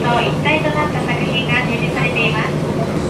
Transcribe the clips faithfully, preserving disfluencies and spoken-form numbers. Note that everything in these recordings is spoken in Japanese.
と一体となった作品が展示されています。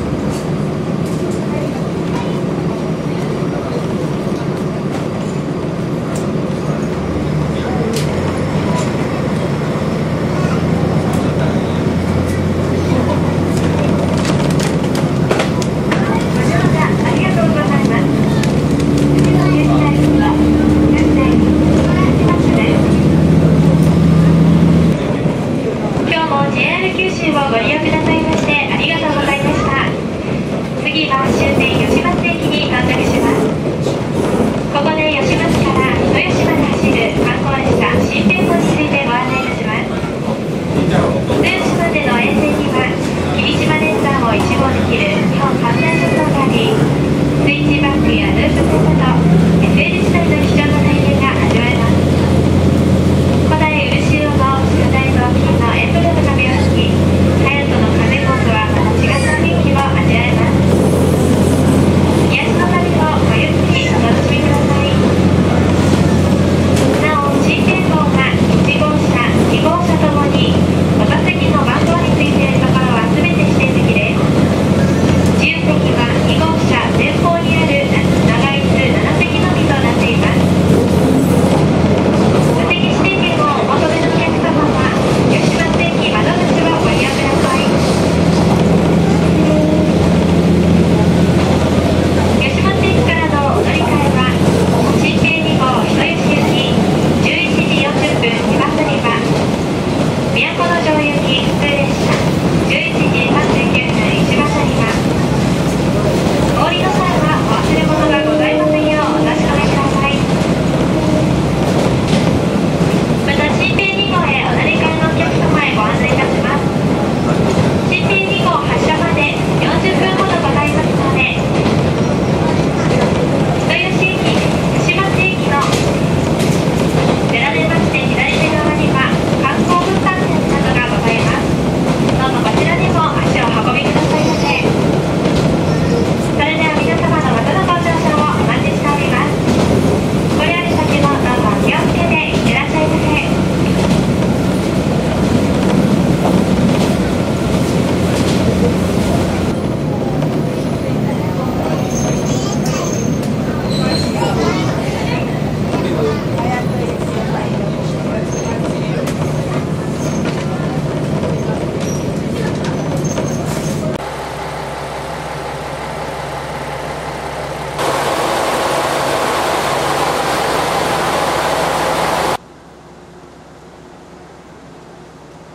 ご利用くださいましてありがとうございました。次は終点吉松駅に到着します。ここで吉松から豊島まで走る観光列車新名号についてご案内いたします。豊島での沿線には霧島連山を一望できる日本観覧車窓があり、スイッチバックやループ線など エスエル 時代の貴重な体験が味わえます。古代漆色の巨大雑巾のエンブレムが目をつき、隼人の風コースはまた違った雰囲気を味わえます。癒しの旅をごゆっくりお楽しみください。なお、新店号がいち号車、に号車ともにご座席の番号についているところは全て指定席です。自由席はに号車前方にある長椅子なな席のみとなっています。座席指定券をお求めのお客様は吉松駅窓口をご利用ください。吉松駅からのお乗り換えは新京に号人吉行きじゅういちじよんじゅっぷんにばすにば、都城行き普通列車